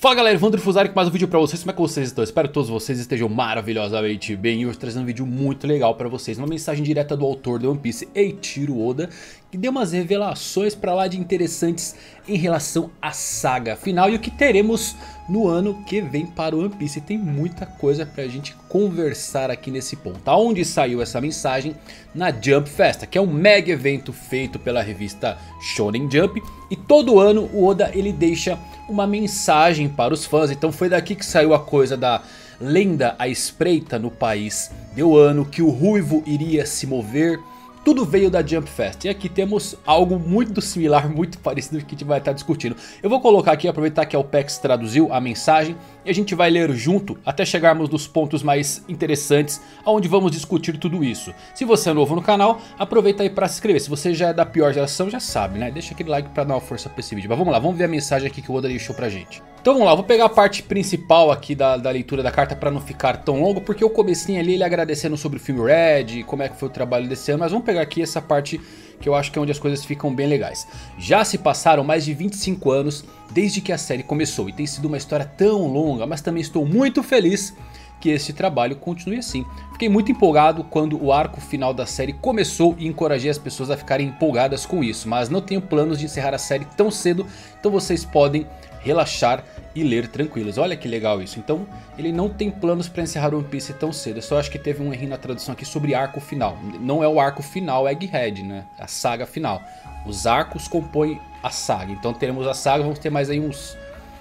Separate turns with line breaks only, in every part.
Fala galera, Evandro Fusari com mais um vídeo pra vocês. Como é que vocês estão? Espero que todos vocês estejam maravilhosamente bem. E hoje trazendo um vídeo muito legal pra vocês. Uma mensagem direta do autor de One Piece, Eiichiro Oda, que deu umas revelações pra lá de interessantes em relação à saga final e o que teremos no ano que vem para o One Piece. E tem muita coisa pra gente conversar aqui nesse ponto. Aonde saiu essa mensagem? Na Jump Festa, que é um mega evento feito pela revista Shonen Jump. E todo ano o Oda ele deixa uma mensagem para os fãs. Então foi daqui que saiu a coisa da lenda à espreita no país de Wano, que o Ruivo iria se mover. Tudo veio da Jump Fest. E aqui temos algo muito similar, muito parecido que a gente vai estar discutindo. Eu vou colocar aqui, aproveitar que a OPEX traduziu a mensagem. E a gente vai ler junto até chegarmos nos pontos mais interessantes, onde vamos discutir tudo isso. Se você é novo no canal, aproveita aí para se inscrever. Se você já é da pior geração, já sabe, né? Deixa aquele like para dar uma força para esse vídeo. Mas vamos lá, vamos ver a mensagem aqui que o Oda deixou pra gente. Então vamos lá, vou pegar a parte principal aqui da leitura da carta para não ficar tão longo. Porque o comecinho ali, ele agradecendo sobre o filme Red, como é que foi o trabalho desse ano. Mas vamos pegar aqui essa parte que eu acho que é onde as coisas ficam bem legais. Já se passaram mais de 25 anos desde que a série começou. E tem sido uma história tão longa, mas também estou muito feliz que este trabalho continue assim. Fiquei muito empolgado quando o arco final da série começou e encorajei as pessoas a ficarem empolgadas com isso. Mas não tenho planos de encerrar a série tão cedo, então vocês podem relaxar e ler tranquilos. Olha que legal isso. Então ele não tem planos para encerrar One Piece tão cedo. Eu só acho que teve um errinho na tradução aqui sobre arco final. Não é o arco final Egghead, né? A saga final. Os arcos compõem a saga. Então teremos a saga, vamos ter mais aí uns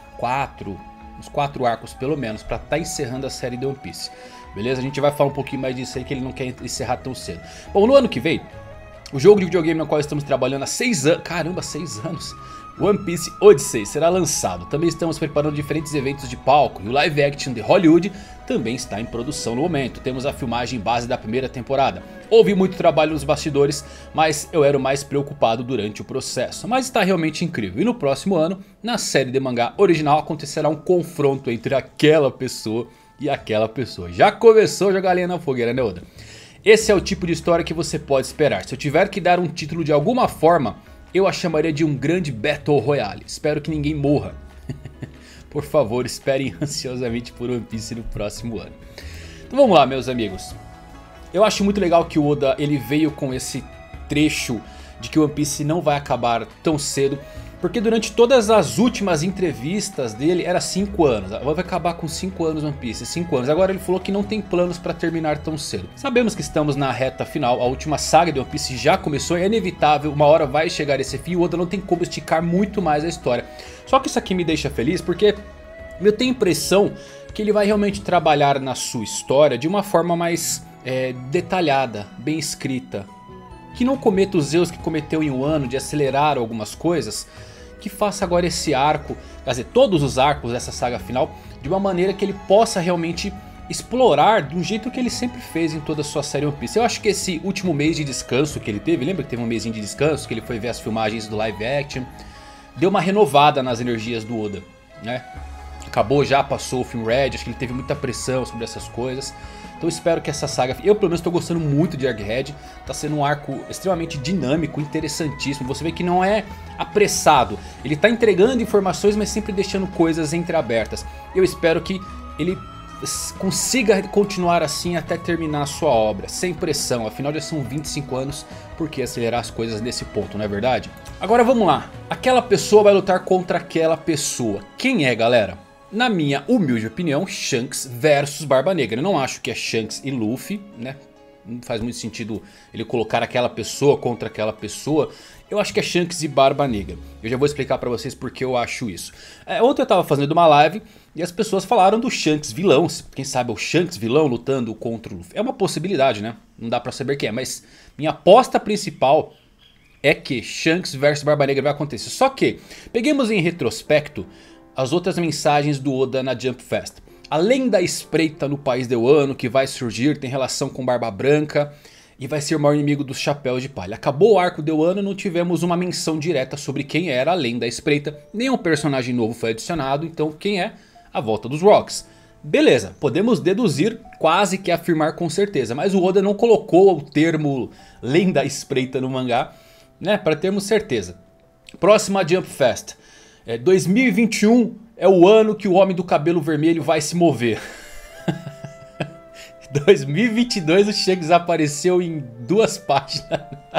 4 arcos pelo menos para estar encerrando a série de One Piece. Beleza? A gente vai falar um pouquinho mais disso aí, que ele não quer encerrar tão cedo. Bom, no ano que vem, o jogo de videogame no qual estamos trabalhando há 6 anos... Caramba, 6 anos... One Piece Odyssey será lançado. Também estamos preparando diferentes eventos de palco e o live action de Hollywood também está em produção no momento. Temos a filmagem base da primeira temporada. Houve muito trabalho nos bastidores, mas eu era o mais preocupado durante o processo. Mas está realmente incrível. E no próximo ano, na série de mangá original, acontecerá um confronto entre aquela pessoa e aquela pessoa. Já começou a jogar lenha na fogueira, né, Oda? Esse é o tipo de história que você pode esperar. Se eu tiver que dar um título de alguma forma, eu a chamaria de um grande Battle Royale. Espero que ninguém morra. Por favor, esperem ansiosamente por One Piece no próximo ano. Então vamos lá, meus amigos. Eu acho muito legal que o Oda ele veio com esse trecho de que One Piece não vai acabar tão cedo. Porque durante todas as últimas entrevistas dele era 5 anos. Vai acabar com 5 anos One Piece, 5 anos. Agora ele falou que não tem planos para terminar tão cedo. Sabemos que estamos na reta final. A última saga de One Piece já começou. É inevitável, uma hora vai chegar esse fim. O Oda não tem como esticar muito mais a história. Só que isso aqui me deixa feliz porque eu tenho a impressão que ele vai realmente trabalhar na sua história de uma forma mais detalhada, bem escrita. Que não cometa os erros que cometeu em um ano de acelerar algumas coisas. Que faça agora esse arco, quer dizer, todos os arcos dessa saga final, de uma maneira que ele possa realmente explorar de um jeito que ele sempre fez em toda a sua série One Piece. Eu acho que esse último mês de descanso que ele teve, lembra que teve um mêsinho de descanso, que ele foi ver as filmagens do live action, deu uma renovada nas energias do Oda, né? Acabou já, passou o filme Red, acho que ele teve muita pressão sobre essas coisas. Então espero que essa saga... Eu pelo menos estou gostando muito de Egghead. Está sendo um arco extremamente dinâmico, interessantíssimo. Você vê que não é apressado. Ele está entregando informações, mas sempre deixando coisas entreabertas. Eu espero que ele consiga continuar assim até terminar a sua obra. Sem pressão, afinal já são 25 anos. Por que acelerar as coisas nesse ponto, não é verdade? Agora vamos lá. Aquela pessoa vai lutar contra aquela pessoa. Quem é, galera? Na minha humilde opinião, Shanks versus Barba Negra. Eu não acho que é Shanks e Luffy, né? Não faz muito sentido ele colocar aquela pessoa contra aquela pessoa. Eu acho que é Shanks e Barba Negra. Eu já vou explicar pra vocês porque eu acho isso. Ontem eu tava fazendo uma live e as pessoas falaram do Shanks vilão. Quem sabe é o Shanks vilão lutando contra o Luffy. É uma possibilidade, né? Não dá pra saber quem é. Mas minha aposta principal é que Shanks versus Barba Negra vai acontecer. Só que, peguemos em retrospecto as outras mensagens do Oda na Jump Fest. Além da espreita no país de Wano que vai surgir, tem relação com Barba Branca e vai ser o maior inimigo dos Chapéus de Palha. Acabou o arco de Wano, não tivemos uma menção direta sobre quem era além da espreita. Nenhum personagem novo foi adicionado, então quem é? A volta dos Rocks. Beleza, podemos deduzir, quase que afirmar com certeza. Mas o Oda não colocou o termo além da espreita no mangá, né, para termos certeza. Próxima Jump Fest. 2021 é o ano que o Homem do Cabelo Vermelho vai se mover. 2022 o Shanks apareceu em 2 páginas.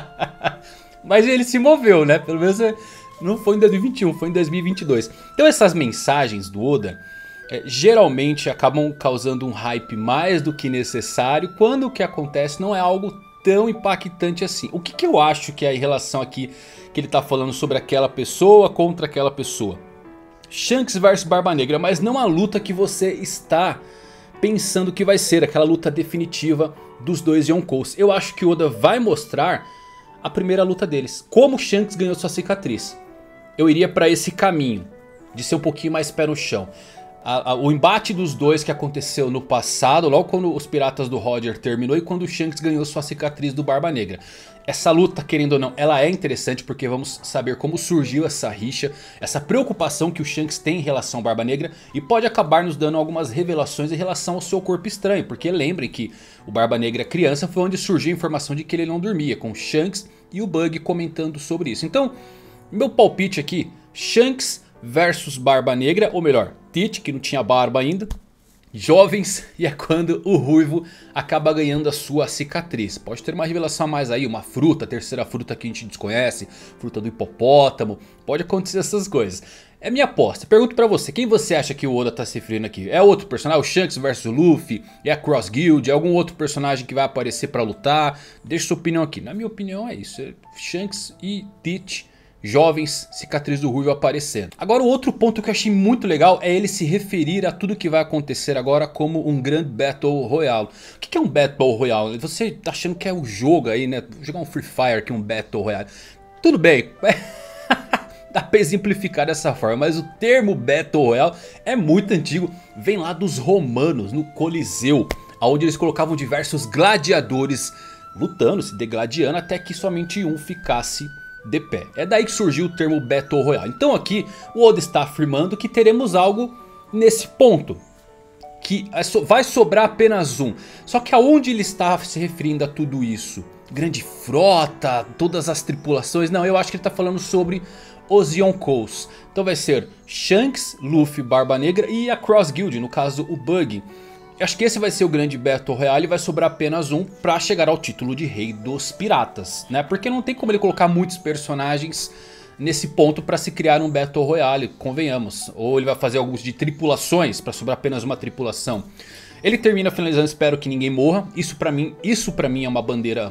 Mas ele se moveu, né? Pelo menos não foi em 2021, foi em 2022. Então essas mensagens do Oda geralmente acabam causando um hype mais do que necessário, quando o que acontece não é algo tão impactante assim. O que eu acho que é a relação aqui que ele tá falando sobre aquela pessoa contra aquela pessoa? Shanks versus Barba Negra, mas não a luta que você está pensando que vai ser, aquela luta definitiva dos dois Yonkous. Eu acho que o Oda vai mostrar a primeira luta deles, como Shanks ganhou sua cicatriz. Eu iria para esse caminho de ser um pouquinho mais pé no chão. O embate dos dois que aconteceu no passado, logo quando os Piratas do Roger terminou e quando o Shanks ganhou sua cicatriz do Barba Negra. Essa luta, querendo ou não, ela é interessante porque vamos saber como surgiu essa rixa, essa preocupação que o Shanks tem em relação ao Barba Negra, e pode acabar nos dando algumas revelações em relação ao seu corpo estranho, porque lembrem que o Barba Negra criança foi onde surgiu a informação de que ele não dormia, com o Shanks e o Bug comentando sobre isso. Então, meu palpite aqui, Shanks versus Barba Negra, ou melhor, Tite, que não tinha barba ainda, jovens, e é quando o Ruivo acaba ganhando a sua cicatriz. Pode ter uma revelação a mais aí, uma fruta, a terceira fruta que a gente desconhece, fruta do hipopótamo, pode acontecer essas coisas. É minha aposta. Pergunto pra você, quem você acha que o Oda tá se referindo aqui? É outro personagem? O Shanks versus o Luffy? É a Cross Guild? É algum outro personagem que vai aparecer pra lutar? Deixa sua opinião aqui. Na minha opinião é isso, é Shanks e Tite, jovens, cicatriz do Ruivo aparecendo. Agora o outro ponto que eu achei muito legal é ele se referir a tudo que vai acontecer agora como um grande Battle Royale. O que é um Battle Royale? Você tá achando que é um jogo aí, né? Vou jogar um Free Fire aqui, um Battle Royale. Tudo bem, dá pra exemplificar dessa forma, mas o termo Battle Royale é muito antigo. Vem lá dos romanos, no Coliseu, onde eles colocavam diversos gladiadores lutando, se degladiando, até que somente um ficasse de pé. É daí que surgiu o termo Battle Royale. Então aqui o Oda está afirmando que teremos algo nesse ponto, que vai sobrar apenas um. Só que aonde ele está se referindo a tudo isso? Grande frota, todas as tripulações? Não, eu acho que ele está falando sobre os Yonkous. Então vai ser Shanks, Luffy, Barba Negra e a Cross Guild, no caso o Bug. Eu acho que esse vai ser o grande Battle Royale e vai sobrar apenas um pra chegar ao título de Rei dos Piratas, né? Porque não tem como ele colocar muitos personagens nesse ponto pra se criar um Battle Royale, convenhamos. Ou ele vai fazer alguns de tripulações pra sobrar apenas uma tripulação. Ele termina finalizando, espero que ninguém morra. Isso pra mim é uma bandeira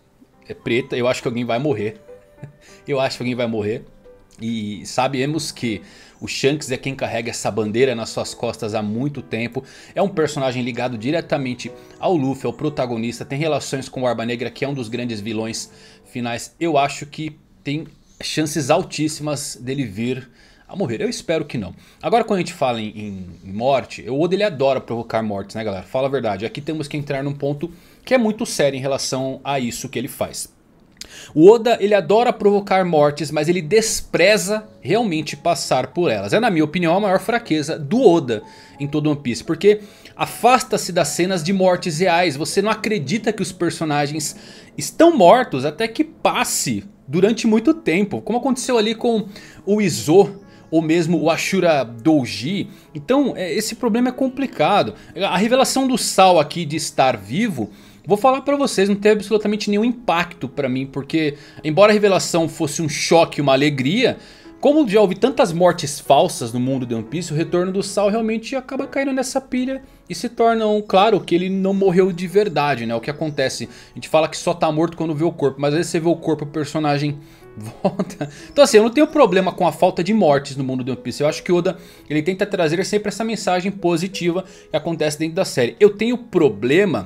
preta, eu acho que alguém vai morrer. Eu acho que alguém vai morrer. E sabemos que o Shanks é quem carrega essa bandeira nas suas costas há muito tempo. É um personagem ligado diretamente ao Luffy, ao protagonista. Tem relações com o Barba Negra, que é um dos grandes vilões finais. Eu acho que tem chances altíssimas dele vir a morrer. Eu espero que não. Agora quando a gente fala em morte, o Oda ele adora provocar mortes, né galera? Fala a verdade. Aqui temos que entrar num ponto que é muito sério em relação a isso que ele faz. O Oda ele adora provocar mortes, mas ele despreza realmente passar por elas. É na minha opinião a maior fraqueza do Oda em todo One Piece, porque afasta-se das cenas de mortes reais. Você não acredita que os personagens estão mortos até que passe durante muito tempo, como aconteceu ali com o Izo ou mesmo o Ashura Douji. Então esse problema é complicado. A revelação do Sal aqui de estar vivo, vou falar pra vocês, não teve absolutamente nenhum impacto pra mim, porque embora a revelação fosse um choque, uma alegria, como já houve tantas mortes falsas no mundo de One Piece, o retorno do Sal realmente acaba caindo nessa pilha e se torna claro que ele não morreu de verdade, né? O que acontece, a gente fala que só tá morto quando vê o corpo, mas às vezes você vê o corpo, o personagem volta. Então assim, eu não tenho problema com a falta de mortes no mundo de One Piece. Eu acho que o Oda ele tenta trazer sempre essa mensagem positiva que acontece dentro da série. Eu tenho problema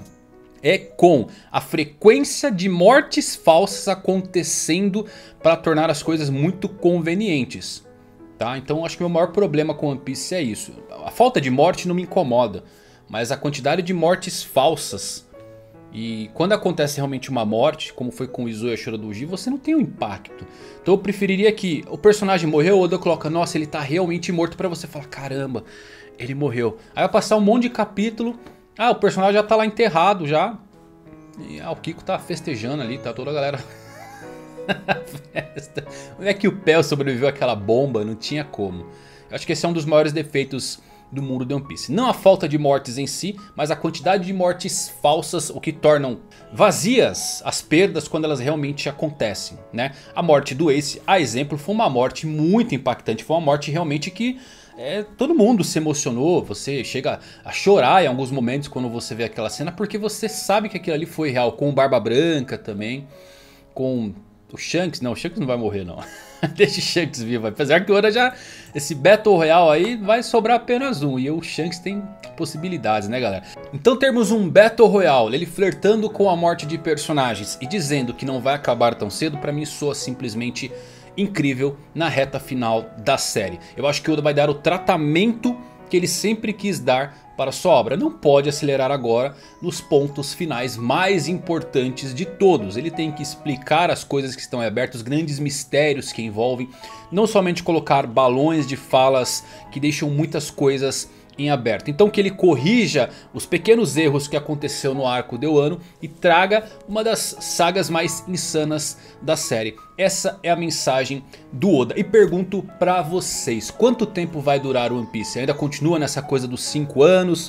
com a frequência de mortes falsas acontecendo para tornar as coisas muito convenientes, tá? Então acho que o meu maior problema com One Piece é isso. A falta de morte não me incomoda, mas a quantidade de mortes falsas. E quando acontece realmente uma morte, como foi com o Izo e a Shura Douji, você não tem um impacto. Então eu preferiria que o personagem morreu, o Oda coloca, nossa, ele tá realmente morto, pra você falar, caramba, ele morreu. Aí vai passar um monte de capítulo, o personagem já tá lá enterrado já. E o Kiko tá festejando ali, tá toda a galera festa. Como é que o Pell sobreviveu àquela bomba? Não tinha como. Eu acho que esse é um dos maiores defeitos do mundo de One Piece. Não a falta de mortes em si, mas a quantidade de mortes falsas, o que tornam vazias as perdas quando elas realmente acontecem, né? A morte do Ace, a exemplo, foi uma morte muito impactante. Foi uma morte realmente que todo mundo se emocionou. Você chega a chorar em alguns momentos quando você vê aquela cena, porque você sabe que aquilo ali foi real. Com o Barba Branca também, com o Shanks. Não, o Shanks não vai morrer não. Deixa o Shanks vivo. Apesar que o Oda já... Esse Battle Royale aí vai sobrar apenas um. E o Shanks tem possibilidades, né, galera? Então termos um Battle Royale, ele flertando com a morte de personagens e dizendo que não vai acabar tão cedo, pra mim soa simplesmente incrível na reta final da série. Eu acho que o Oda vai dar o tratamento que ele sempre quis dar para sua obra. Não pode acelerar agora nos pontos finais mais importantes de todos. Ele tem que explicar as coisas que estão abertas, os grandes mistérios que envolvem. Não somente colocar balões de falas que deixam muitas coisas em aberto. Então que ele corrija os pequenos erros que aconteceu no arco de Wano e traga uma das sagas mais insanas da série. Essa é a mensagem do Oda. E pergunto pra vocês, quanto tempo vai durar o One Piece? Ainda continua nessa coisa dos 5 anos,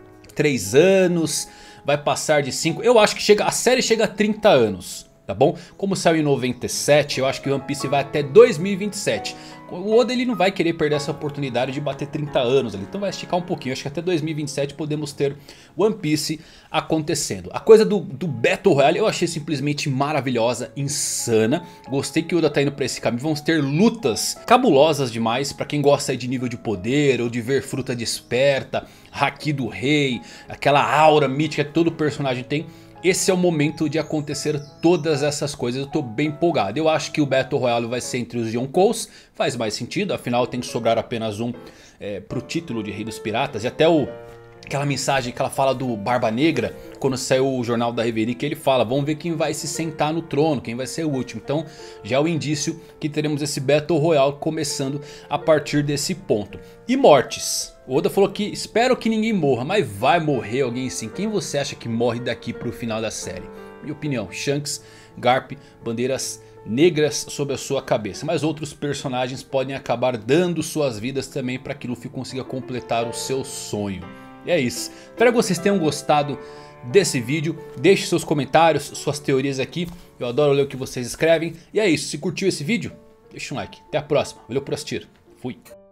3 anos, vai passar de 5? Eu acho que a série chega a 30 anos. Tá bom? Como saiu em 97, eu acho que o One Piece vai até 2027. O Oda ele não vai querer perder essa oportunidade de bater 30 anos ali. Então vai esticar um pouquinho. Acho que até 2027 podemos ter One Piece acontecendo. A coisa do Battle Royale eu achei simplesmente maravilhosa, insana. Gostei que o Oda tá indo pra esse caminho. Vamos ter lutas cabulosas demais. Pra quem gosta aí de nível de poder ou de ver fruta desperta, Haki do Rei, aquela aura mítica que todo personagem tem. Esse é o momento de acontecer todas essas coisas. Eu tô bem empolgado. Eu acho que o Battle Royale vai ser entre os Yonkous. Faz mais sentido. Afinal tem que sobrar apenas um pro título de Rei dos Piratas. E até aquela mensagem que ela fala do Barba Negra. Quando saiu o jornal da Reverie, que ele fala: vamos ver quem vai se sentar no trono, quem vai ser o último. Então já é o indício que teremos esse Battle Royale começando a partir desse ponto. E mortes. O Oda falou que espero que ninguém morra, mas vai morrer alguém sim. Quem você acha que morre daqui pro final da série? Minha opinião, Shanks, Garp, bandeiras negras sobre a sua cabeça. Mas outros personagens podem acabar dando suas vidas também para que Luffy consiga completar o seu sonho. E é isso. Espero que vocês tenham gostado desse vídeo. Deixe seus comentários, suas teorias aqui. Eu adoro ler o que vocês escrevem. E é isso. Se curtiu esse vídeo, deixa um like. Até a próxima. Valeu por assistir. Fui.